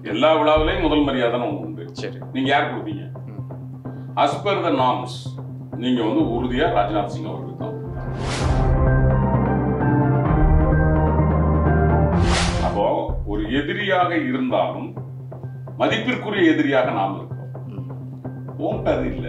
எல்லா விழாவிலையும் முதல் மரியாதைன்னு ஒன்று உண்டு. சரி, நீங்க யார் கொடுப்பீங்க? அஸ் பர் த நார்ம்ஸ் நீங்க வந்து உறுதியா ராஜ்நாத் சிங் அவர்களுக்கு தான். அப்போ ஒரு எதிரியாக இருந்தாலும் மதிப்பிற்குரிய எதிரியாக நாம் இருக்கோம். உங்க அது இல்லை.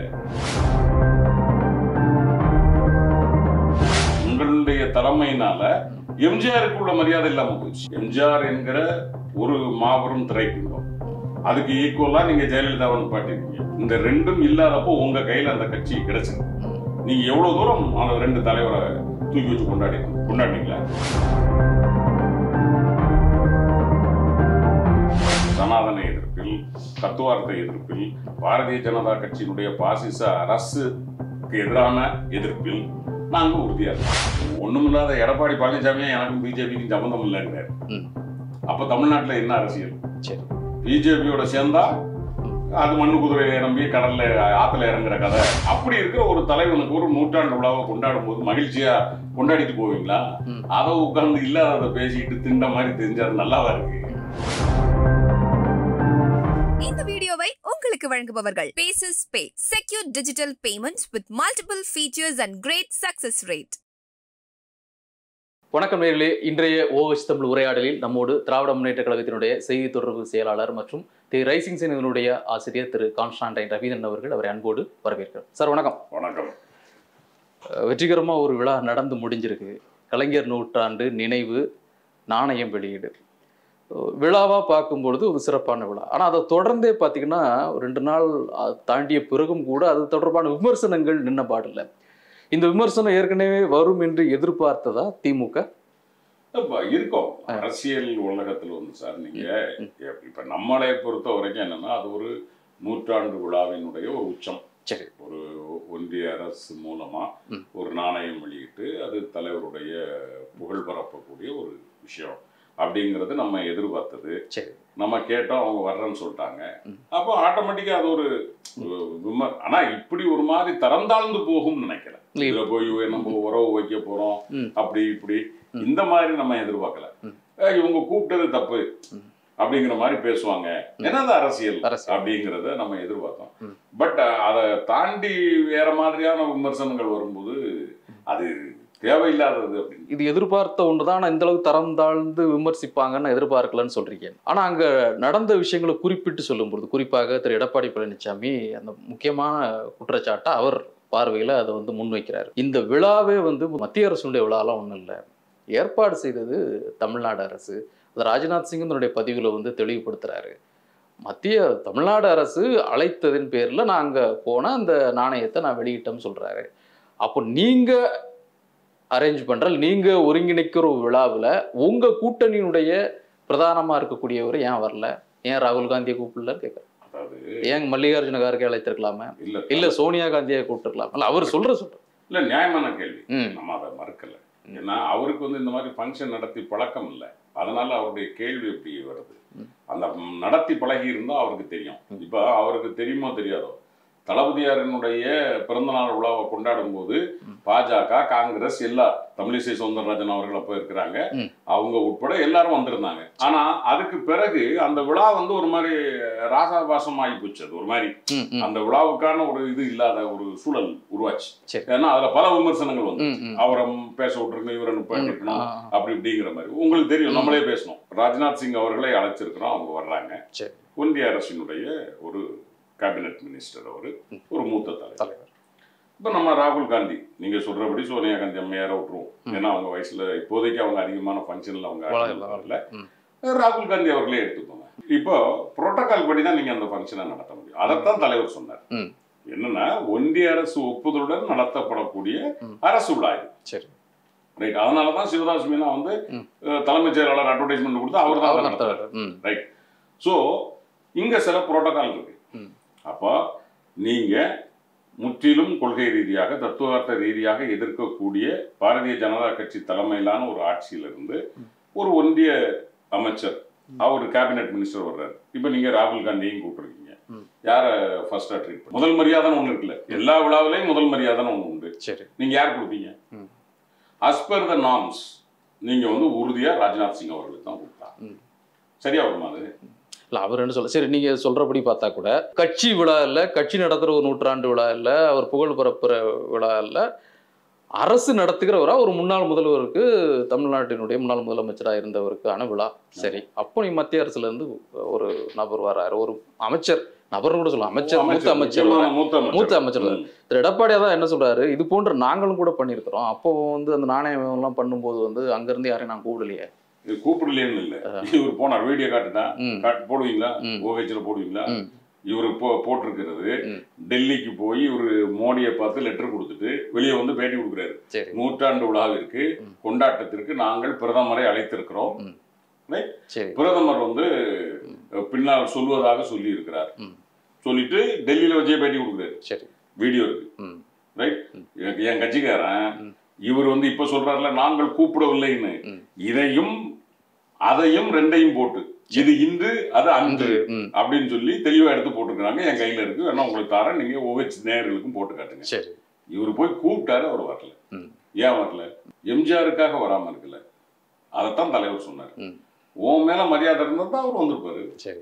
உங்களுடைய தலைமையினால எம்ஜிஆருக்கு உள்ள மரியாதை இல்லாம போச்சு. எம்ஜிஆர் என்கிற ஒரு மாபெரும் திரைப்பின்பம், அதுக்கு ஈக்குவலா நீங்க ஜெயலலிதாவை பாட்டிருக்கீங்க. இந்த ரெண்டும் இல்லாதப்போ உங்க கையில அந்த கட்சி கிடைச்சது. நீங்க எவ்வளவு தூரம் அந்த ரெண்டு தலைவரை தூக்கி வச்சு கொண்டாடினீங்களா? சனாதன எதிர்ப்பில், தத்துவார்த்த எதிர்ப்பில், பாரதிய ஜனதா கட்சியினுடைய பாசிச அரசுக்கு எதிரான எதிர்ப்பில் நாங்க உறுதியா இருக்கோம். ஒண்ணுமில்லாத எடப்பாடி பழனிசாமியா எனக்கும் பிஜேபிக்கும் சம்பந்தம் இல்லைங்கிறாரு. அப்ப தமிழ்நாட்டுல என்ன அரசியல்? பிஜேபியோட சேர்ந்தா அது மண்ணு குதிரையை நம்பி கடல்ல ஆத்துல இறங்குற கதை. அப்படி இருக்கிற ஒரு தலைவனுக்கு ஒரு நூற்றாண்டு விழாவை கொண்டாடும் போது மகிழ்ச்சியா கொண்டாடிட்டு போவீங்களா? அதை உட்கார்ந்து இல்லாததை பேசிட்டு திண்ட மாதிரி தெரிஞ்சது நல்லாவா இருக்கு? இந்த வீடியோவை உங்களுக்கு வழங்குபவர்கள் bases pay, secure digital payments with multiple features and great success rate. வணக்கம் நேயர்களே. இன்றைய ஓஎஸ் தமிழ் உரையாடலில் நம்மோடு திராவிட முன்னேற்ற கழகத்தினுடைய செய்தி தொடர்பு செயலாளர் மற்றும் தி ரைசிங் சேனலினுடைய ஆசிரியர் திரு கான்ஸ்டான்டைன் ரவீந்திரன் அவர்கள். அவரை அன்போடு வரவேற்கிறோம். சார் வணக்கம். வணக்கம். வெற்றிகரமாக ஒரு விழா நடந்து முடிஞ்சிருக்கு. கலைஞர் நூற்றாண்டு நினைவு நாணயம் வெளியீடு விழாவாக பார்க்கும்பொழுது ஒரு சிறப்பான விழா. ஆனால் அதை தொடர்ந்தே பார்த்தீங்கன்னா 2 நாள் தாண்டிய பிறகும் கூட அது தொடர்பான விமர்சனங்கள் நின்ன பாடில்லை. இந்த விமர்சனம் ஏற்கனவே வரும் என்று எதிர்பார்த்ததா திமுக? இருக்கும். அரசியல் உலகத்தில் வந்து சார், நீங்க இப்ப நம்மளை பொறுத்த வரைக்கும் என்னன்னா, அது ஒரு நூற்றாண்டு விழாவினுடைய ஒரு உச்சம். சரி, ஒரு ஒன்றிய அரசு மூலமா ஒரு நாணயம் வெளியிட்டு அது தலைவருடைய புகழ் பரப்பக்கூடிய ஒரு விஷயம் அப்படிங்கிறது நம்ம எதிர்பார்த்தது. சரி, நம்ம கேட்டோம், அவங்க வர்றேன்னு சொல்லிட்டாங்க. அப்போ ஆட்டோமேட்டிக்கா அது ஒரு ஆனா இப்படி ஒரு மாதிரி தரம் தாழ்ந்து போகும்னு நினைக்கிறேன். இதுல போய் நம்ம உறவு வைக்க போறோம் அப்படி இப்படி இந்த மாதிரி நம்ம எதிர்பார்க்கல. இவங்க கூப்பிட்டது தப்பு அப்படிங்கிற மாதிரி பேசுவாங்க. என்னது அரசியல் அப்படிங்கிறத நம்ம எதிர்பார்த்தோம். பட் அதை தாண்டி வேற மாதிரியான விமர்சனங்கள் வரும்போது அது தேவையில்லாதது அப்படின்னு. இது எதிர்பார்த்த ஒன்றுதான். இந்த அளவுக்கு தரம் தாழ்ந்து விமர்சிப்பாங்கன்னு எதிர்பார்க்கலன்னு சொல்றீங்க. ஆனா அங்க நடந்த விஷயங்களை குறிப்பிட்டு சொல்லும்போது, குறிப்பாக திரு எடப்பாடி பழனிசாமி அந்த முக்கியமான குற்றச்சாட்டை அவர் பார்வையில் அதை வந்து முன்வைக்கிறார். இந்த விழாவே வந்து மத்திய அரசுடைய விழாலாம் ஒன்றும் இல்லை, ஏற்பாடு செய்தது தமிழ்நாடு அரசு. அது ராஜ்நாத் சிங் தன்னுடைய பதிவில் வந்து தெளிவுபடுத்துறாரு. தமிழ்நாடு அரசு அழைத்ததின் பேரில் நான் அங்கே போனால் அந்த நாணயத்தை நான் வெளியிட்டேன்னு சொல்றாரு. அப்போ நீங்க அரேஞ்ச் பண்ற, நீங்க ஒருங்கிணைக்கிற ஒரு விழாவில் உங்க கூட்டணியினுடைய பிரதானமா இருக்கக்கூடியவர் ஏன் வரல? ஏன் ராகுல் காந்தியை கூப்பிடலன்னு கேட்குறேன். ஏன் மல்லிகார்ஜுன கார்கே அழைத்திருக்கலாமே? இல்ல சோனியா காந்தியை கூப்பிட்டுருக்கலாம். இல்ல அவர் சொல்ற இல்ல நியாயமான கேள்வி, நம்ம அதை மறுக்கல. ஏன்னா அவருக்கு வந்து இந்த மாதிரி ஃபங்க்ஷன் நடத்தி பழக்கம் இல்லை. அதனால அவருடைய கேள்வி எப்படி வருது? அந்த நடத்தி பழகி இருந்தா அவருக்கு தெரியும். இப்ப அவருக்கு தெரியுமோ தெரியாதோ, தளபதியாரினுடைய பிறந்தநாள் விழாவை கொண்டாடும் போது பாஜக, காங்கிரஸ், எல்லா தமிழிசை சவுந்தரராஜன் அவர்கள் அப்போ இருக்கிறாங்க, அவங்க உட்பட எல்லாரும் வந்திருந்தாங்க. ஆனா அதுக்கு பிறகு அந்த விழா வந்து ஒரு மாதிரி ராசாபாசம் ஆகி போச்சு. அது ஒரு மாதிரி அந்த விழாவுக்கான ஒரு இது இல்லாத ஒரு சூழல் உருவாச்சு. ஏன்னா அதுல பல விமர்சனங்கள் வந்து அவரை பேச விட்டுருக்கணும், இவரை நிப்பாட்டிக்கணும் அப்படி இப்படிங்கிற மாதிரி. உங்களுக்கு தெரியும், நம்மளே பேசணும். ராஜ்நாத் சிங் அவர்களை அழைச்சிருக்கிறோம், அவங்க வர்றாங்க. ஒன்றிய அரசினுடைய ஒரு கேபினட் மினிஸ்டர், ஒரு மூத்த தலைவர். இப்போ நம்ம ராகுல் காந்தி, நீங்க சொல்றபடி சோனியா காந்தி அம்மையார விட்டுருவோம். ஏன்னா அவங்க வயசுல இப்போதைக்கு அவங்க அதிகமான ஃபங்க்ஷன்ல அவங்க வரல. ராகுல் காந்தி அவர்களே எடுத்துக்கோங்க. இப்போ புரோட்டோகால் படி தான் நீங்க அந்த ஃபங்க்ஷனை நடத்த முடியும். அதைத்தான் தலைவர் சொன்னார். என்னன்னா ஒன்றிய அரசு ஒப்புதலுடன் நடத்தப்படக்கூடிய அரசு விழா இது. சரி, ரைட். அதனாலதான் சிவதாஸ் மீனா வந்து தலைமைச் செயலாளர் அட்வர்டைஸ்மெண்ட் கொடுத்து அவர் தான் நடத்துறாரு. ரைட். ஸோ இங்க சில புரோட்டோகால் இருக்கு. அப்போ நீங்க முற்றிலும் கொள்கை ரீதியாக, தத்துவார்த்த ரீதியாக எதிர்க்கக்கூடிய பாரதிய ஜனதா கட்சி தலைமையிலான ஒரு ஆட்சியிலிருந்து ஒரு ஒன்றிய அமைச்சர், அவர் கேபினட் மினிஸ்டர் வர்றாரு. இப்ப நீங்க ராகுல் காந்தியையும் கூப்பிட்டுருக்கீங்க. யார ஃபர்ஸ்டா ட்ரீட் பண்ண? முதல் மரியாதைன்னு ஒண்ணு இருக்குல்ல, எல்லா விழாவிலையும் முதல் மரியாதைன்னு ஒண்ணு உண்டு. சரி, நீங்க யார் கொடுப்பீங்க? அஸ் பர் த நார்ம்ஸ் நீங்க வந்து உறுதியா ராஜ்நாத் சிங் அவர்களுக்கு தான் கொடுத்தா சரியா வருமா? அது இல்லை அவர் என்ன சொல்ல, சரி நீங்கள் சொல்கிறபடி பார்த்தா கூட கட்சி விழா இல்லை, கட்சி நடத்துகிற ஒரு நூற்றாண்டு விழா இல்லை, அவர் புகழ் பரப்புகிற விழா இல்லை, அரசு நடத்துகிறவரா ஒரு முன்னாள் முதல்வருக்கு, தமிழ்நாட்டினுடைய முன்னாள் முதலமைச்சராக இருந்தவருக்கான விழா. சரி, அப்போ நீ மத்திய அரசுல இருந்து ஒரு நபர் வராரு, ஒரு அமைச்சர், நபர்னு கூட சொல்லலாம், அமைச்சர், மூத்த அமைச்சர் திரு எடப்பாடியா தான் என்ன சொல்றாரு, இது போன்ற நாங்களும் கூட பண்ணியிருக்கிறோம், அப்போ அந்த நாணயம் எல்லாம் பண்ணும்போது அங்கிருந்து யாரையும் நான் கூப்பிடலையே. கூப்பிடலையேன்னு இல்லை, இவர் போனார், வீடியோ காட்டுனா போடுவீங்களா, ஓஹெச்ல போடுவீங்களா, இவரு போட்டிருக்கிறது டெல்லிக்கு போய் இவரு மோடியை பார்த்து லெட்டர் கொடுத்துட்டு வெளியே வந்து பேட்டி கொடுக்குறாரு. நூற்றாண்டு விழாவிற்கு கொண்டாட்டத்திற்கு நாங்கள் பிரதமரை அழைத்திருக்கிறோம், பிரதமர் பின்னால் சொல்வதாக சொல்லி இருக்கிறார், சொல்லிட்டு டெல்லியில வச்சே பேட்டி கொடுக்குறாரு, வீடியோ இருக்கு. ரைட், என் கட்சிக்காரன் இவர் இப்ப சொல்றாருல நாங்கள் கூப்பிடவில்லைன்னு, இதையும் அதையும் ரெண்டையும் போட்டு இது இன்று அது அன்று அப்படின்னு சொல்லி தெளிவா எடுத்து போட்டுருக்காங்க. என் கையில இருக்கு, வேணா உங்களுக்கு தரேன், நீங்க OH நேயர்களுக்கும் போட்டு காட்டுங்க. இவரு போய் கூப்பிட்டாரு, அவர் வரல. ஏன் வரல? எம்ஜிஆருக்காக வராம இருக்குல்ல, அதைத்தான் தலைவர் சொன்னார். உன் மேல மரியாதை இருந்தா தான் அவர் வந்திருப்பாரு.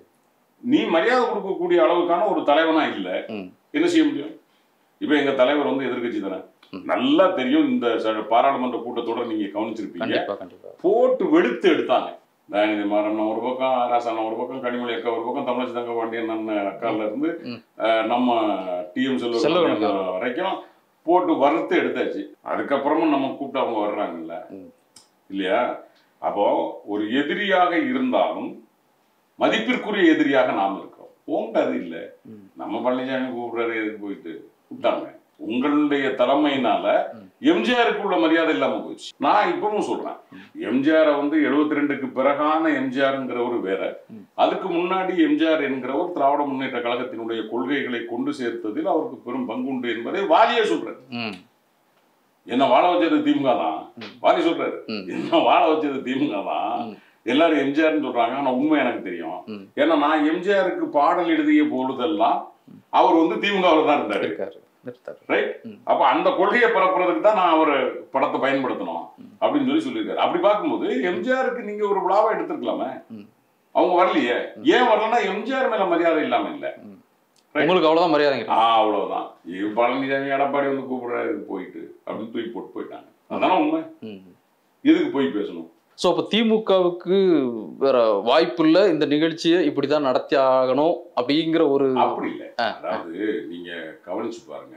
நீ மரியாதை கொடுக்கக்கூடிய அளவுக்கான ஒரு தலைவனா இல்ல, என்ன செய்ய முடியும்? இப்ப எங்க தலைவர் எதிர்கட்சி தானே, நல்லா தெரியும். இந்த பாராளுமன்ற கூட்டத்தோட நீங்க கவனிச்சிருப்பீங்க, போட்டு வெளுத்து எடுத்தாங்க. தயாநிதி மாறன் ஒரு பக்கம், ராசான ஒரு பக்கம், கனிமொழி அக்கா ஒரு பக்கம், தமிழச்சி தங்க பாண்டியன் அக்கால இருந்து நம்ம TM செல்வம் வரைக்கும் போட்டு வறுத்து எடுத்தாச்சு. அதுக்கப்புறமும் நம்ம கூப்பிட்டு அவங்க வர்றாங்கல்ல இல்லையா? அப்போ ஒரு எதிரியாக இருந்தாலும் மதிப்பிற்குரிய எதிரியாக நாம் இருக்கிறோம். உங்க அது இல்லை, நம்ம பழனிசாமி கூப்பிடுறாரு, எதுக்கு போயிட்டு கூப்பிட்டாங்க. உங்களுடைய தலைமையினால எம்ஜிஆருக்கு உள்ள மரியாதை இல்லாம போச்சு. நான் இப்பவும் சொல்றேன், எம்ஜிஆரை 72க்கு பிறகான எம்ஜிஆர்ங்கிறவர் வேற, அதுக்கு முன்னாடி எம்ஜிஆர் என்கிறவர் திராவிட முன்னேற்ற கழகத்தினுடைய கொள்கைகளை கொண்டு சேர்த்ததில் அவருக்கு பெரும் பங்குண்டு என்பதை வாலியே சொல்றாரு. என்ன வாழ வச்சது திமுக தான், வாலி சொல்றாரு, என்ன வாழ வச்சது திமுக தான். எல்லாரும் எம்ஜிஆர்னு சொல்றாங்க, ஆனா உண்மை எனக்கு தெரியும். ஏன்னா நான் எம்ஜிஆருக்கு பாடல் எழுதிய பொழுதெல்லாம் அவர் திமுகவில் தான் இருந்தாரு. ரைட், அப்ப அந்த கொள்கையை பரப்புறதுக்கு தான் நான் அவர் படத்தை பயன்படுத்தணும் அப்படின்னு சொல்லியிருக்காரு. அப்படி பார்க்கும்போது எம்ஜிஆருக்கு நீங்க ஒரு விழாவை எடுத்துருக்கலாமே, அவங்க வரலையே. ஏன் வரலன்னா எம்ஜிஆர் மேல மரியாதை இல்லாம இல்ல, உங்களுக்கு அவ்வளவுதான் மரியாதை. அவ்வளவுதான். பழனிசாமி எடப்பாடி கூப்பிடுறாரு போயிட்டு அப்படின்னு தூக்கி போட்டு போயிட்டாங்க. அதான உண்மை. எதுக்கு போய் பேசணும்? ஸோ அப்போ திமுகவுக்கு வேற வாய்ப்பு இல்லை, இந்த நிகழ்ச்சியை இப்படிதான் நடத்தி ஆகணும் அப்படிங்கிற ஒரு அப்படி இல்லை. அதாவது நீங்க கவனிச்சு பாருங்க,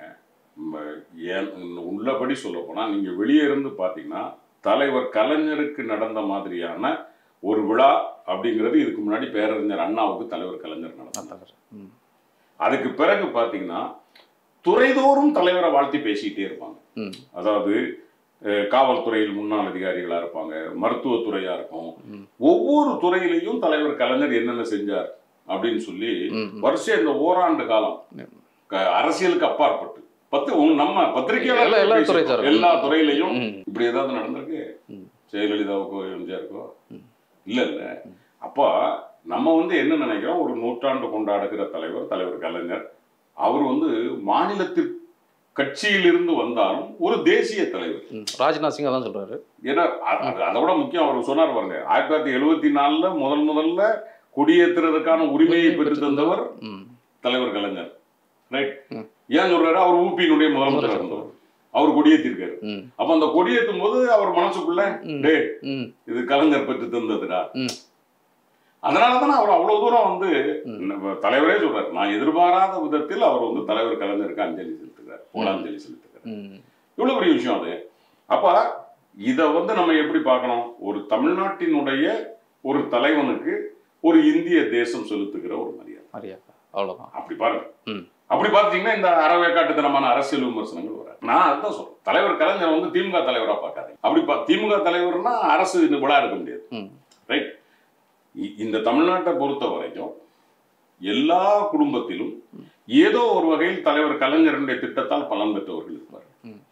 உள்ளபடி சொல்ல போனா நீங்க வெளியே இருந்து பாத்தீங்கன்னா தலைவர் கலைஞருக்கு நடந்த மாதிரியான ஒரு விழா அப்படிங்கிறது இதுக்கு முன்னாடி பேரறிஞர் அண்ணாவுக்கு தலைவர் கலைஞர் நடந்தார். அதுக்கு பிறகு பாத்தீங்கன்னா துறைதோறும் தலைவரை வாழ்த்தி பேசிக்கிட்டே இருப்பாங்க. அதாவது காவல்துறையில் முன்னாள் அதிகாரிகளா இருப்பாங்க, மருத்துவத்துறையா இருக்கும், ஒவ்வொரு துறையிலையும் தலைவர் கலைஞர் என்னென்ன செஞ்சார் அப்படின்னு சொல்லி வருஷம் இந்த ஓராண்டு காலம் அரசியலுக்கு அப்பாற்பட்டு நம்ம பத்திரிகையாளர் எல்லா துறையிலையும் இப்படி ஏதாவது நடந்திருக்கு ஜெயலலிதாவுக்கோ எம்ஜிஆருக்கோ இல்ல இல்ல. அப்ப நம்ம என்ன நினைக்கிறோம், ஒரு நூற்றாண்டு கொண்டாடுகிற தலைவர் கலைஞர், அவர் மாநிலத்திற்கு கட்சியிலிருந்து வந்தாலும் ஒரு தேசிய தலைவர். ராஜ்நாத் சிங் அதான் சொல்றாரு. ஏன்னா அதை விட முக்கியம் அவர் சொன்னார் பாருங்க, 1974 முதல்ல கொடியேற்றுறதுக்கான உரிமையை பெற்று தந்தவர் தலைவர் கலைஞர். ரைட், ஏன் சொல்றாரு, அவர் ஊபியினுடைய முதலமைச்சர் இருந்தவர், அவர் கொடியேற்றிருக்காரு. அப்ப அந்த கொடியேற்றும் போது அவர் மனசுக்குள்ள இது கலைஞர் பெற்று தந்ததுடா. அதனாலதானே அவர் அவ்வளவு தூரம் தலைவரே சொல்றாரு, நான் எதிர்பாராத விதத்தில் அவர் தலைவர் கலைஞருக்கு அஞ்சலி செலுத்துகிறார், புகழாஞ்சலி செலுத்துகிறார். இவ்வளவு பெரிய விஷயம் அது. அப்ப இத நம்ம எப்படி பார்க்கணும், ஒரு தமிழ்நாட்டினுடைய ஒரு தலைவனுக்கு ஒரு இந்திய தேசம் செலுத்துகிற ஒரு மரியாதை, அவ்வளவுதான். அப்படி பாருங்க. அப்படி பாத்தீங்கன்னா இந்த அறவேக்காட்டுத்தனமான அரசியல் விமர்சனங்கள் வர, நான் அதுதான் சொல்றேன், தலைவர் கலைஞர் திமுக தலைவரா பார்க்காதீங்க. அப்படி திமுக தலைவர்னா அரசு விழா எடுக்க முடியாது. ரைட், இந்த தமிழ்நாட்டை பொறுத்த வரைக்கும் எல்லா குடும்பத்திலும் ஏதோ ஒரு வகையில் தலைவர் கலைஞருடைய திட்டத்தால் பலன் பெற்றவர்கள் இருப்பார்,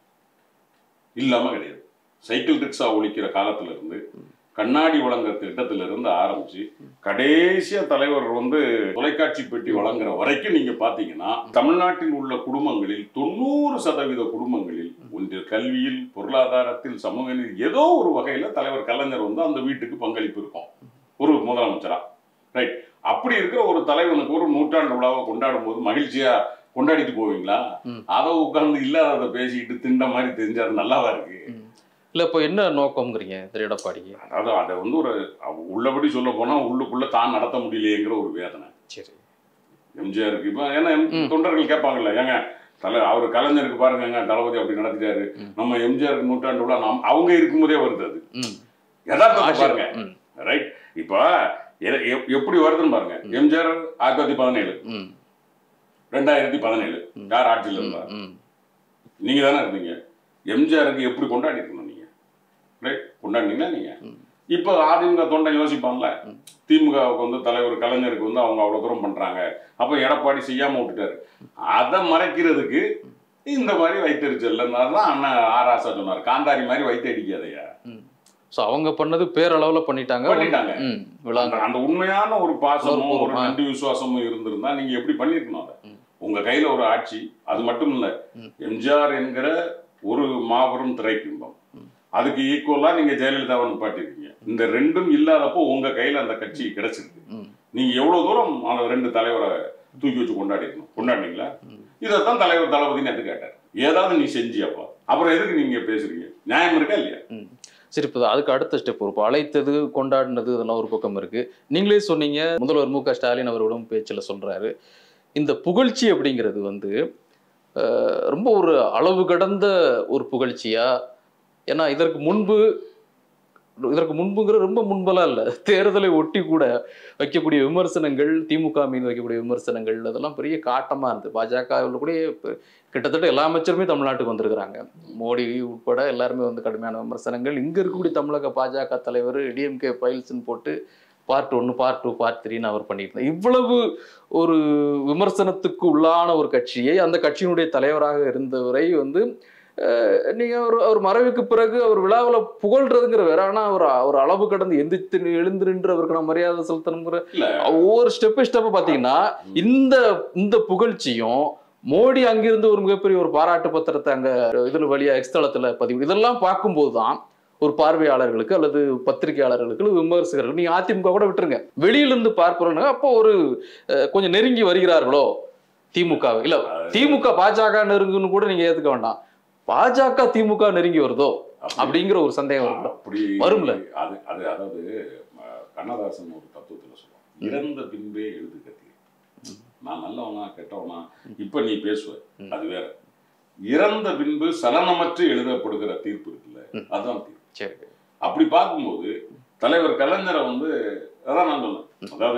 இல்லாம கிடையாது. சைக்கிள் ரிக்ஷா ஒழிக்கிற காலத்துல இருந்து, கண்ணாடி வழங்குற திட்டத்திலிருந்து ஆரம்பிச்சு கடைசியா தலைவர் தொலைக்காட்சி பெட்டி வழங்குற வரைக்கும் நீங்க பாத்தீங்கன்னா தமிழ்நாட்டில் உள்ள குடும்பங்களில் 90% குடும்பங்களில் ஒன்று கல்வியில், பொருளாதாரத்தில், சமூக ஏதோ ஒரு வகையில தலைவர் கலைஞர் அந்த வீட்டுக்கு பங்களிப்பு இருக்கும் ஒரு முதலமைச்சரா. ரைட், அப்படி இருக்கிற ஒரு தலைவனுக்கு ஒரு நூற்றாண்டு விழாவை கொண்டாடும் போது மகிழ்ச்சியா கொண்டாடிட்டு போவீங்களா? அதை உட்கார்ந்து இல்லாததை பேசிக்கிட்டு திண்ட மாதிரி தெரிஞ்சு அது நல்லாவா இருக்கு? இல்ல இப்போ என்ன நோக்கம்ங்கிறீங்க திரு எடப்பாடிக்கு? அதாவது அதை வந்து ஒரு உள்ளபடி சொல்ல போனா உள்ளுக்குள்ள தான் நடத்த முடியலையேங்கிற ஒரு வேதனை. சரி, எம்ஜிஆருக்கு இப்போ ஏன்னா தொண்டர்கள் கேட்பாங்கல்ல, ஏங்க அவர் கலைஞருக்கு பாருங்க தளபதி அப்படி நடத்திட்டாரு, நம்ம எம்ஜிஆருக்கு நூற்றாண்டு விழா அவங்க இருக்கும்போதே வருது. அது யதார்த்தத்தை பாருங்க. ரைட். இப்போ எப்படி வருதுன்னு பாருங்க. எம்ஜிஆர் 1917, 2017 யார் ஆட்சியில் இருந்தார்? நீங்க தானே இருந்தீங்க. எம்ஜிஆருக்கு எப்படி கொண்டாடி இருக்கணும் நீங்க? ரைட், கொண்டாடினீங்கன்னா நீங்க. இப்போ அதிமுக தொண்டை யோசிப்பாங்கல்ல, திமுகவுக்கு வந்து தலைவர் கலைஞருக்கு வந்து அவங்க அவ்வளவு தூரம் பண்றாங்க, அப்ப எடப்பாடி செய்யாம விட்டுட்டாரு. அதை மறைக்கிறதுக்கு இந்த மாதிரி வைத்தறிச்சல் தான் அண்ணன் ஆராசா சொன்னார், காந்தாரி மாதிரி வைத்து அடிக்காதையா. அவங்க பண்ணது பேரளவுல பண்ணிட்டாங்க. அந்த உண்மையான ஒரு பாசமும் ஒரு நன்றி விசுவாசமும் இருந்திருந்தா நீங்க எப்படி பண்ணிருக்கணும்? அதை உங்க கையில ஒரு ஆட்சி. அது மட்டும் இல்ல, எம்ஜிஆர் என்கிற ஒரு மாபெரும் திரைப்பிம்பம், அதுக்கு ஈக்குவலா நீங்க ஜெயலலிதாவை நிப்பாட்டிருக்கீங்க. இந்த ரெண்டும் இல்லாதப்போ உங்க கையில அந்த கட்சி கிடைச்சிருக்கு. நீங்க எவ்வளவு தூரம் அந்த ரெண்டு தலைவரை தூக்கி வச்சு கொண்டாடிக்கணும்? கொண்டாடினீங்களா? இதைத்தான் தலைவர் தளபதினு எது கேட்டார். ஏதாவது நீ செஞ்சியப்பா, அப்புறம் எதுக்கு நீங்க பேசுறீங்க? நியாயம் இருக்கா இல்லையா? சரி, இப்போ அதுக்கு அடுத்த ஸ்டெப், ஒரு அழைத்தது கொண்டாடினது இதெல்லாம் ஒரு பக்கம் இருக்கு. நீங்களே சொன்னீங்க, முதல்வர் மு க ஸ்டாலின் அவர்களும் பேச்சில் சொல்றாரு, இந்த புகழ்ச்சி அப்படிங்கிறது வந்து ரொம்ப ஒரு அளவு கடந்த ஒரு புகழ்ச்சியா? ஏன்னா இதற்கு முன்புங்கிற ரொம்ப முன்பெல்லாம் இல்லை, தேர்தலை ஒட்டி கூட வைக்கக்கூடிய விமர்சனங்கள், திமுக மீது வைக்கக்கூடிய விமர்சனங்கள் அதெல்லாம் பெரிய காட்டமாக இருந்தது. பாஜகவில் கூட கிட்டத்தட்ட எல்லா அமைச்சருமே தமிழ்நாட்டுக்கு வந்திருக்கிறாங்க, மோடி உட்பட எல்லாருமே வந்து கடுமையான விமர்சனங்கள். இங்கே இருக்கக்கூடிய தமிழக பாஜக தலைவர் டிஎம்கே ஃபைல்ஸ்ன்னு போட்டு பார்ட் 1, பார்ட் 2, பார்ட் 3ன்னு அவர் பண்ணியிருந்தார். இவ்வளவு ஒரு விமர்சனத்துக்கு உள்ளான ஒரு கட்சியை, அந்த கட்சியினுடைய தலைவராக இருந்தவரை வந்து நீங்க ஒரு மறைவுக்கு பிறகு அவர் விழாவில் புகழ்றதுங்கிற வேற, ஆனா ஒரு அளவு கடந்து எந்திரித்து எழுந்து நின்று அவருக்கு நான் மரியாதை செலுத்தணுங்கிற ஒவ்வொரு ஸ்டெப்பு பாத்தீங்கன்னா இந்த புகழ்ச்சியும் மோடி அங்கிருந்து ஒரு மிகப்பெரிய ஒரு பாராட்டு பத்திரத்தை அங்க இதுல வழியா எக்ஸ்தலத்துல பதிவு, இதெல்லாம் பார்க்கும்போதுதான் ஒரு பார்வையாளர்களுக்கு அல்லது பத்திரிகையாளர்களுக்கு விமர்சகர்கள், நீங்க அதிமுக கூட விட்டுருங்க, வெளியிலிருந்து பார்ப்போம்னா அப்போ ஒரு கொஞ்சம் நெருங்கி வருகிறார்களோ திமுக? இல்ல திமுக பாஜக நெருங்குன்னு கூட நீங்க ஏத்துக்க வேண்டாம், பாஜக திமுக நெருங்கி வருதோ அப்படிங்கிற ஒரு சந்தேகம் வரும்ல. அதாவது கண்ணதாசன் ஒரு தத்துவத்துல சொல்லுவான், இறந்த பின்பே எழுது கத்தி. நான் நல்லவனா கெட்டவனா இப்ப நீ பேசுவ, அது வேற. இறந்த பின்பு சலனமற்று எழுதப்படுகிற தீர்ப்பு இருக்குல்ல, அதுதான் தீர்ப்பு. அப்படி பார்க்கும்போது தலைவர் கலைஞரை வந்து அதான் நான் சொன்னேன், அதாவது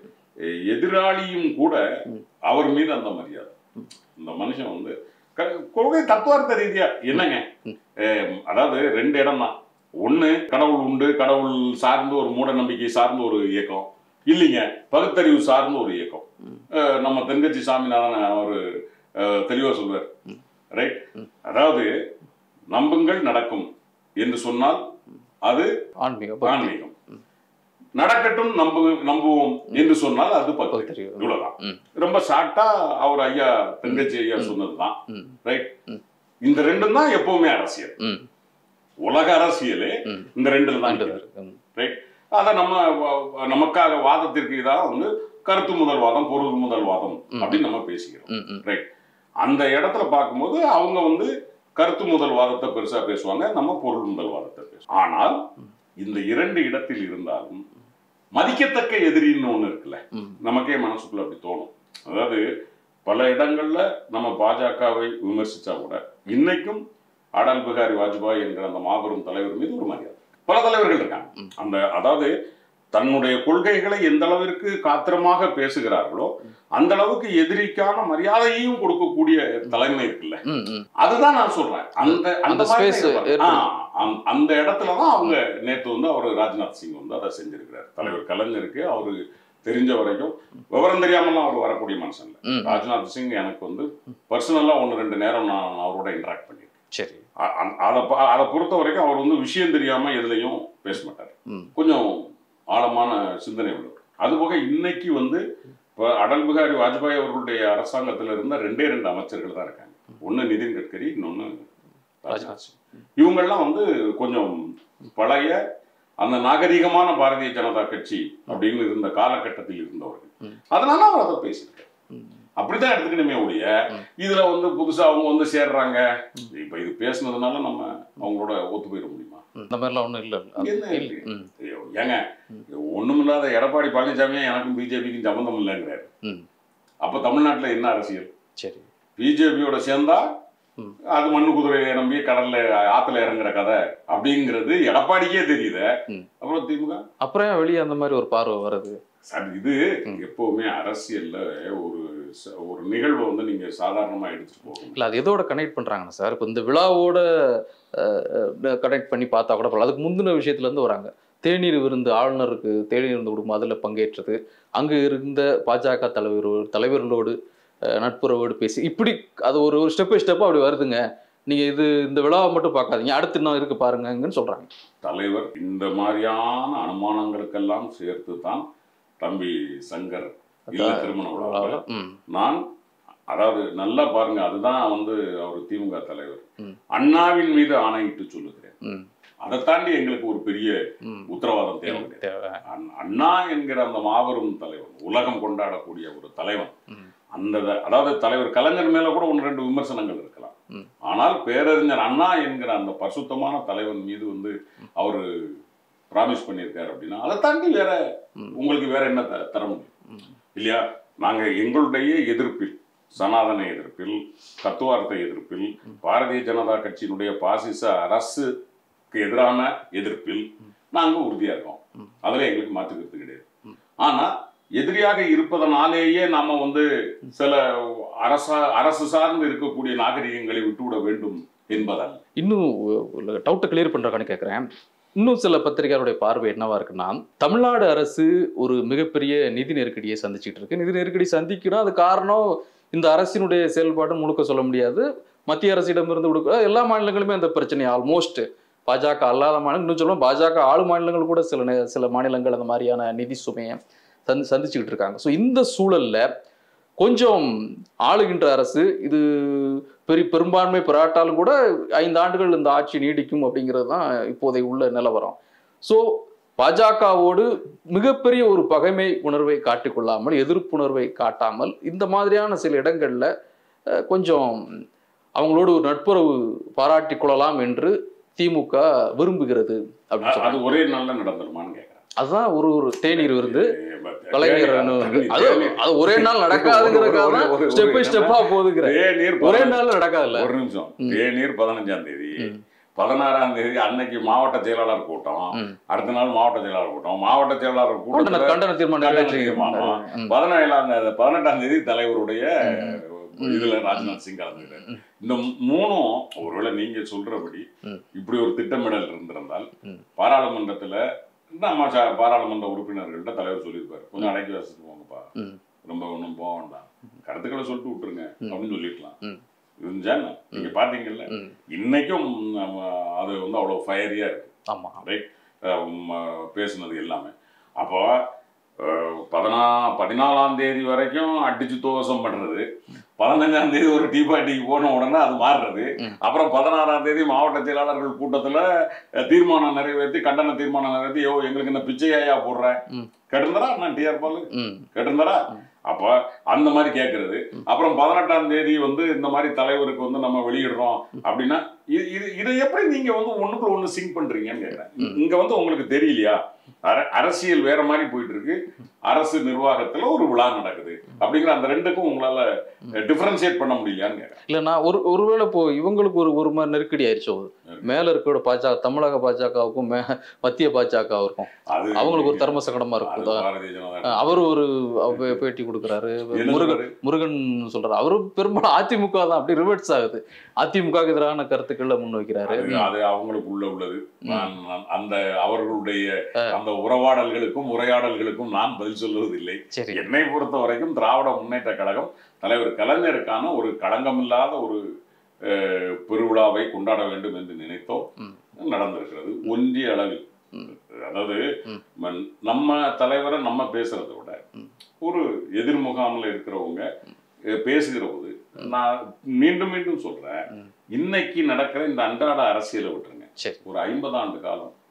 எதிராளியும் கூட அவர் மீது அந்த மரியாதை. இந்த மனுஷன் வந்து கொள்கை தத்துவார்த்த ரீதியா என்னங்க, அதாவது ரெண்டு இடம் தான். ஒண்ணு கடவுள் உண்டு, கடவுள் சார்ந்து ஒரு மூட நம்பிக்கை சார்ந்த ஒரு இயக்கம் இல்லைங்க, பகுத்தறிவு சார்ந்த ஒரு இயக்கம். நம்ம தென்கட்சி சாமிநாதன் அவர் தெளிவா சொல்வார். ரைட். அதாவது நம்புங்கள் நடக்கும் என்று சொன்னால் அது ஆன்மீகம், நடக்கட்டும் நம்புவோம் என்று சொன்னால் அது பகுத்தறிவு. இவ்வளவுதான். ரொம்ப ஷார்ட்டா அவர் ஐயா தென்கட்சி ஐயா சொன்னதுதான். ரைட். இந்த ரெண்டும் தான் எப்பவுமே அரசியல், உலக அரசியலே இந்த ரெண்டுல தான். ரைட். அத நமக்காக வாதத்திற்கு இதாக வந்து கருத்து முதல்வாதம், பொருள் முதல்வாதம் அப்படின்னு நம்ம பேசிக்கிறோம். ரைட். அந்த இடத்துல பார்க்கும்போது அவங்க வந்து கருத்து முதல்வாதத்தை பெருசா பேசுவாங்க, நம்ம பொருள் முதல்வாதத்தை பேசுவோம். ஆனால் இந்த இரண்டு இடத்தில் இருந்தாலும் மதிக்கத்தக்க எதிரின்னு ஒண்ணு இருக்குல்ல, நமக்கே மனசுக்குள்ள அப்படி தோணும். அதாவது பல இடங்கள்ல நம்ம பாஜகவை விமர்சிச்சா கூட இன்னைக்கும் அடல் பிகாரி வாஜ்பாய் என்கிற அந்த மாபெரும் தலைவர் மீது ஒரு மரியாதை. பல தலைவர்கள் இருக்காங்க. அந்த அதாவது தன்னுடைய கொள்கைகளை எந்த அளவிற்கு காத்திரமாக பேசுகிறார்களோ அந்த அளவுக்கு எதிரிக்கான மரியாதையையும் கொடுக்கக்கூடிய தலைமை இருக்குல்ல, அதுதான் நான் சொல்றேன். அந்த இடத்துலதான் அவங்க நேற்று வந்து அவர் ராஜ்நாத் சிங் வந்து அதை செஞ்சிருக்கிறார். தலைவர் கலைஞருக்கு அவரு தெரிஞ்ச வரைக்கும் விவரம் தெரியாமலாம் அவர் வரக்கூடிய மனுஷன் இல்லை. ராஜ்நாத் சிங் எனக்கு வந்து பர்சனலா 1-2 நேரம் நான் அவரோட இன்டராக்ட் பண்ணியிருக்கேன். சரி. அதை பொறுத்த வரைக்கும் அவர் வந்து விஷயம் தெரியாம எதுலையும் பேச மாட்டார், கொஞ்சம் ஆழமான சிந்தனை உள்ளவர். அதுபோக இன்னைக்கு வந்து இப்போ அடல் பிகாரி வாஜ்பாய் அவர்களுடைய அரசாங்கத்தில் இருந்த 2 அமைச்சர்கள் தான் இருக்காங்க. ஒன்று நிதின் கட்கரி, இன்னொன்று ராஜ்நாத் சிங். இவங்கெல்லாம் வந்து கொஞ்சம் பழைய அந்த நாகரிகமான பாரதிய ஜனதா கட்சி அப்படின்னு இருந்த காலகட்டத்தில் இருந்தவர்கள். அதனால அவர் அதை பேசியிருக்காரு. அப்படித்தான் எடுத்துக்கணுமே ஒழிய இதுல வந்து புதுசா அவங்க வந்து சேர்றாங்க இப்ப இது பேசுனதுனால நம்ம அவங்களோட ஒத்து போயிட முடியுமா? இந்த மாதிரிலாம் ஒன்றும் இல்லை. ஏங்க ஒண்ணுமில்லாத எடப்பாடி பழனிசாமியே எனக்கும் பிஜேபிக்கும் சம்பந்தம் இல்லைங்கிறாரு. அப்ப தமிழ்நாட்டுல என்ன அரசியல்? சரி, பிஜேபியோட சேர்ந்தா அது மண்ணு குதிரையை நம்பி கடல்ல ஆத்துல இறங்குற கதை அப்படிங்கிறது எடப்பாடிக்கே தெரியுது. அப்புறம் திமுக அப்புறம் வெளியே அந்த மாதிரி ஒரு பார்வை வருது. சார் இது எப்பவுமே அரசியல்ல ஒரு நிகழ்வை வந்து நீங்க சாதாரணமா எடுத்துட்டு போகணும். இல்லை, அது எதோட கனெக்ட் பண்றாங்கன்னா சார், இப்போ இந்த விழாவோட கனெக்ட் பண்ணி பார்த்தா கூட அதுக்கு முந்தின விஷயத்துல இருந்து வராங்க. தேநீர் விருந்து, ஆளுநருக்கு தேநீர் விருந்து கொடுக்கும், அதில் பங்கேற்றது, அங்கு இருந்த பாஜக தலைவர்களோடு நட்புறவோடு பேசி, இப்படி அது ஒரு ஸ்டெப் பை ஸ்டெப்பாக அப்படி வருதுங்க. நீங்க இந்த விழாவை மட்டும் பார்க்காதீங்க, அடுத்து இன்னும் இருக்கு பாருங்கன்னு சொல்றாங்க தலைவர். இந்த மாதிரியான அனுமானங்களுக்கெல்லாம் சேர்த்து தான் தம்பி சங்கர் இல்ல திருமண விழாவில் நான், அதாவது நல்லா பாருங்க, அதுதான் வந்து அவர் திமுக தலைவர். அண்ணாவின் மீது ஆணையிட்டு சொல்லுகிறேன். அதை தாண்டி எங்களுக்கு ஒரு பெரிய உத்தரவாதம் தேவை. அண்ணா என்கிற அந்த மாபெரும் தலைவன், உலகம் கொண்டாடக்கூடிய ஒரு தலைவன். அந்த அதாவது தலைவர் கலைஞர் மேல கூட 1-2 விமர்சனங்கள் இருக்கலாம். ஆனால் பேரறிஞர் அண்ணா என்கிற அந்த பரிசுத்தமான தலைவன் மீது வந்து அவரு ப்ராமிஸ் பண்ணியிருக்காரு அப்படின்னா அதை தாண்டி வேற உங்களுக்கு வேற என்ன தர முடியும் இல்லையா? நாங்க எங்களுடைய எதிர்ப்பில், சனாதன எதிர்ப்பில், தத்துவார்த்த எதிர்ப்பில், பாரதிய ஜனதா கட்சியினுடைய பாசிச அரசுக்கு எதிரான எதிர்ப்பில் நாங்க உறுதியா இருக்கோம். அதுல எங்களுக்கு மாற்றுக்கிறது கிடையாது. ஆனா எதிரியாக இருப்பதனாலேயே நாம வந்து சில அரசு சார்ந்து இருக்கக்கூடிய நாகரிகங்களை விட்டுவிட வேண்டும் என்பதால். இன்னும் டவுட்டை கிளியர் பண்றதுக்கான கேட்கிறேன். இன்னும் சில பத்திரிகையாளருடைய பார்வை என்னவா இருக்குன்னா, தமிழ்நாடு அரசு ஒரு மிகப்பெரிய நிதி நெருக்கடியை சந்திச்சுட்டு இருக்கு. நிதி நெருக்கடி சந்திக்கணும், அது காரணம் இந்த அரசினுடைய செயல்பாடு முழுக்க சொல்ல முடியாது. மத்திய அரசிடமிருந்து கொடுக்க எல்லா மாநிலங்களுமே அந்த பிரச்சனை ஆல்மோஸ்ட், பாஜக அல்லாத மாநிலம், இன்னும் சொல்லணும் பாஜக ஆளும் மாநிலங்கள் கூட சில மாநிலங்கள் அந்த மாதிரியான நிதி சுமையை சந்திச்சுக்கிட்டு இருக்காங்க. ஸோ இந்த சூழல்ல கொஞ்சம் ஆளுகின்ற அரசு இது பெரும்பான்மை பெறாட்டாலும் கூட 5 ஆண்டுகள் இந்த ஆட்சி நீடிக்கும் அப்படிங்கிறது தான் இப்போதைய உள்ள நிலவரம். ஸோ பாஜகவோடு மிகப்பெரிய ஒரு பகைமை உணர்வை காட்டிக்கொள்ளாமல், எதிர்ப்புணர்வை காட்டாமல், இந்த மாதிரியான சில இடங்கள்ல கொஞ்சம் அவங்களோடு ஒரு நட்புறவு பாராட்டி கொள்ளலாம் என்று திமுக விரும்புகிறது. அது ஒரே நாள்ல நடந்துருமான்னு கேட்கிறேன். அதுதான் ஒரு தேநீர் விருந்து கலைஞர், அது ஒரே நாள் நடக்காதுங்கிறதுக்காக ஸ்டெப் பை ஸ்டெப்பா போகுதுங்கிற. ஒரே நாள் நடக்காதுல்ல. ஒரு நிமிஷம். தேநீர் 15ஆம் தேதி, 16ஆம் தேதி அன்னைக்கு மாவட்ட செயலாளர் கூட்டம், அடுத்த நாள் மாவட்ட செயலாளர் கூட்டம், மாவட்ட செயலாளர் கூட்டம் கண்டன தீர்மானம், 18ஆம் தேதி தலைவருடைய இதுல ராஜ்நாத் சிங் கலந்துக்கிறார். இந்த 3ம் ஒருவேளை நீங்க சொல்றபடி இப்படி ஒரு திட்டமிடல் இருந்திருந்தால் பாராளுமன்றத்துல நம்ம பாராளுமன்ற உறுப்பினர்கள்ட்ட தலைவர் சொல்லியிருப்பாரு, கொஞ்சம் அடக்கி வசதிட்டு போங்கப்பா, ரொம்ப ஒன்றும் போக வேண்டாம், கருத்துக்களை சொல்லிட்டு விட்டுருங்க அப்படின்னு சொல்லிருக்கலாம். இருந்தா நீங்க பாத்தீங்கல்ல, இன்னைக்கும் அது வந்து அவ்வளவு ஃபயரியா இருக்கு. ஆமா, ரைட், பேசுனது எல்லாமே. அப்போ 14ஆம் தேதி வரைக்கும் அடிச்சு துவசம் பண்றது, 15ஆம் தேதி ஒரு டீ பார்ட்டிக்கு போன உடனே அது மாறுறது, அப்புறம் 16ஆம் தேதி மாவட்ட செயலாளர்கள் கூட்டத்துல தீர்மானம் நிறைவேற்றி, கண்டன தீர்மானம் நிறைவேற்றி, எங்களுக்கு என்ன பிச்சையா போடுறேன் கேட்டிருந்தாரா நான் டிஆர் பாலு கேட்டிருந்தாரா? அப்ப அந்த மாதிரி கேட்கறது. அப்புறம் 18ஆம் தேதி வந்து இந்த மாதிரி தலைவருக்கு வந்து நம்ம வெளியிடுறோம் அப்படின்னா இதை எப்படி நீங்க வந்து ஒண்ணுக்குள்ள ஒண்ணு சிங்க் பண்றீங்கன்னு கேட்கிறேன். இங்க வந்து உங்களுக்கு தெரியலையா, அரசியல் வேற மாதிரி போயிட்டு இருக்கு, அரசு நிர்வாகத்துல ஒரு விழா நடக்குது அப்படிங்கிற அந்த ரெண்டுக்கும் உங்களால டிஃபரன்ஷியேட் பண்ண முடியலையான்னு கேட்கிறேன். இல்லைன்னா ஒருவேளை இப்போ இவங்களுக்கு ஒரு மாதிரி நெருக்கடி ஆயிடுச்சு. மேல இருக்க பாஜக, தமிழக பாஜகவுக்கும் மத்திய பாஜகவுக்கும் அவங்களுக்கு ஒரு தர்ம சங்கடமா இருக்கும். அவரு ஒரு பேட்டி கொடுக்குறாரு, முருகன் சொல்றாரு, அவரு பெரும்பாலும் அதிமுக தான் அப்படி ரிவர்ட்ஸ் ஆகுது, அதிமுக எதிரான கருத்துக்களை முன்வைக்கிறாரு. அது அவங்களுக்கு உள்ளது. அந்த அவர்களுடைய அந்த உறவாடல்களுக்கும் உரையாடல்களுக்கும் நான் பதில் சொல்லுவதில்லை. என்னை பொறுத்த வரைக்கும் திராவிட முன்னேற்ற கழகம் தலைவர் கலைஞருக்கான ஒரு களங்கமில்லாத ஒரு பெருவிழாவை கொண்டாட வேண்டும் என்று நினைத்தோம், நடந்திருக்கிறது ஒன்றிய அளவில். அதாவது நம்ம தலைவரை நம்ம பேசுறதை விட ஒரு எதிர்முகாமில் இருக்கிறவங்க பேசுகிற போது நான் மீண்டும் மீண்டும் சொல்றேன், இன்னைக்கு நடக்கிற இந்த அன்றாட அரசியலை விட்டுருங்க, ஒரு 50 ஆண்டு காலம்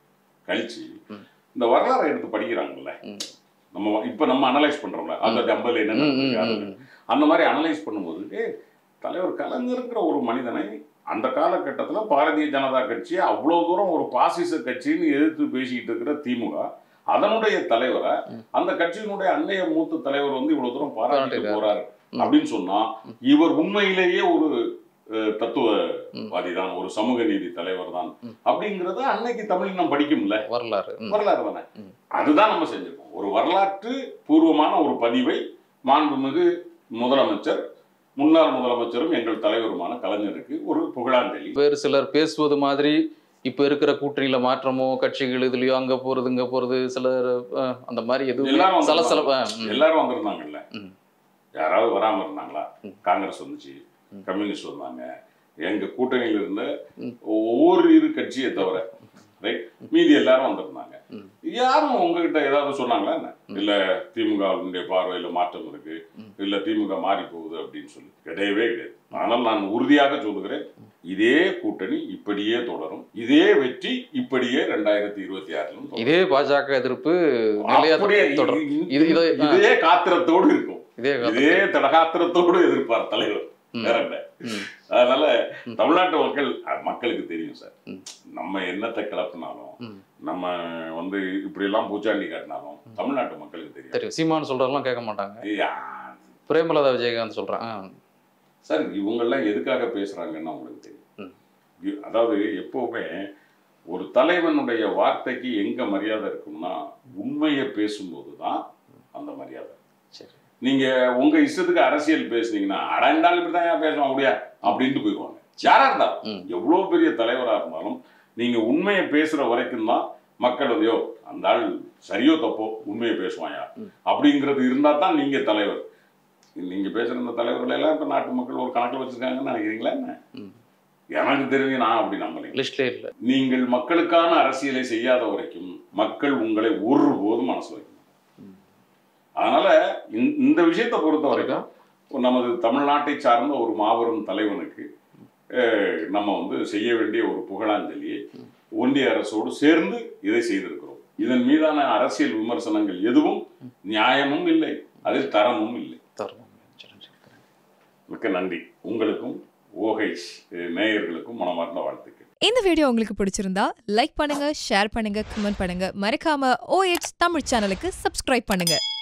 கழிச்சு இந்த வரலாறை எடுத்து படிக்கிறாங்கல்ல, நம்ம அனலைஸ் பண்றோம்ல, அந்த டம்பல் என்ன அந்த மாதிரி அனலைஸ் பண்ணும்போது தலைவர் கலைஞருங்கிற ஒரு மனிதனை அந்த காலகட்டத்தில் பாரதிய ஜனதா கட்சி அவ்வளோ தூரம் ஒரு பாசிச கட்சின்னு எதிர்த்து பேசிக்கிட்டு இருக்கிற திமுக அதனுடைய தலைவரை அந்த கட்சியினுடைய அன்னைய மூத்த தலைவர் வந்து இவ்வளவு தூரம் பாராட்டிட்டு போறாரு அப்படின்னு சொன்னா இவர் உண்மையிலேயே ஒரு தத்துவவாதி தான், ஒரு சமூக நீதி தலைவர் தான் அப்படிங்கறத அன்னைக்கு தமிழ் நம்ம படிக்கும்ல, வரலாறு தானே. அதுதான் நம்ம செஞ்சிருக்கோம். ஒரு வரலாற்று பூர்வமான ஒரு பதிவை மாண்புமிகு முதலமைச்சர், முன்னாள் முதலமைச்சரும் எங்கள் தலைவருமான கலைஞருக்கு ஒரு புகழாஞ்சலி. வேறு சிலர் பேசுவது மாதிரி இப்ப இருக்கிற கூட்டணியில மாற்றமோ கட்சிகள் இதுலயோ அங்க போறது சிலர் அந்த மாதிரி எதுவும் எல்லாரும் வந்திருந்தாங்கல்ல, யாராவது வராம இருந்தாங்களா? காங்கிரஸ் வந்துச்சு, கம்யூனிஸ்ட் வந்தாங்க, எங்க கூட்டணியில இருந்த ஒவ்வொரு இரு கட்சியை தவிர ரைட் மீதி எல்லாரும் வந்திருந்தாங்க. யாரும் உங்ககிட்ட ஏதாவது சொன்னாங்களா என்ன? இல்ல திமுகவுடைய பார்வையில மாற்றம் இருக்கு, இல்ல திமுக மாறி போகுது அப்படின்னு சொல்லி கிடையவே கிடையாது. ஆனால் நான் உறுதியாக சொல்லுகிறேன், இதே கூட்டணி இப்படியே தொடரும், இதே வெற்றி இப்படியே 2026 இதே பாஜக எதிர்ப்பு இதே காத்திரத்தோடு இருக்கும், இதே தடகாத்திரத்தோடு எதிர்ப்பார் தலைவர். அதனால தமிழ்நாட்டு மக்களுக்கு தெரியும் சார், நம்ம என்னத்தை கிளப்பினாலும் நம்ம வந்து இப்படி எல்லாம் பூச்சாண்டி காட்டினாலும் தமிழ்நாட்டு மக்களுக்கு தெரியும். சீமான் சொல்றதெல்லாம் கேட்க மாட்டாங்க, பிரேமலதா விஜயகாந்த் சொல்றாங்க சார். இவங்கெல்லாம் எதுக்காக பேசுறாங்கன்னு அவங்களுக்கு தெரியும். அதாவது எப்பவுமே ஒரு தலைவனுடைய வார்த்தைக்கு எங்க மரியாதை இருக்கும்னா உண்மையை பேசும்போது தான் அந்த மரியாதை. சரி, நீங்க உங்க இஷ்டத்துக்கு அரசியல் பேசுனீங்கன்னா அடைந்தாலும் இப்படிதான் பேசுவாங்க முடியா அப்படின்ட்டு போயிடுவாங்க. யாரா இருந்தாலும், எவ்வளவு பெரிய தலைவரா இருந்தாலும் நீங்க உண்மையை பேசுற வரைக்கும் தான் மக்கள் அதையோ அந்த ஆள் சரியோ தப்போ உண்மையை பேசுவாயா அப்படிங்கிறது இருந்தா தான் நீங்க தலைவர். நீங்க பேசுற இந்த தலைவர்கள் எல்லாம் இப்ப நாட்டு மக்கள் ஒரு கணக்கில் வச்சிருக்காங்கன்னு நினைக்கிறீங்களா என்ன? எனக்கு தெரிஞ்சு நான் அப்படி நம்பல. நீங்கள் மக்களுக்கான அரசியலை செய்யாத வரைக்கும் மக்கள் உங்களை ஒருபோதும் மனசு வைக்கணும். அதனால இந்த விஷயத்தை பொறுத்த வரைக்கும் நமது தமிழ்நாட்டை சார்ந்த ஒரு மாபெரும் தலைவனுக்கு நம்ம வந்து செய்ய வேண்டிய ஒரு புகழாஞ்சலியை ஒன்றிய அரசோடு சேர்ந்து இதை செய்திருக்கிறோம். இதன் மீதான அரசியல் விமர்சனங்கள் எதுவும் நியாயமும் இல்லை, அதில் தரமும் இல்லை. மிக்க நன்றி. உங்களுக்கும் OH நேயர்களுக்கும் மனமார்ந்த வாழ்த்துக்கள். இந்த வீடியோ உங்களுக்கு பிடிச்சிருந்தா லைக் பண்ணுங்க, ஷேர் பண்ணுங்க, கமெண்ட் பண்ணுங்க. மறக்காம OH தமிழ் சேனலுக்கு சப்ஸ்கிரைப் பண்ணுங்க.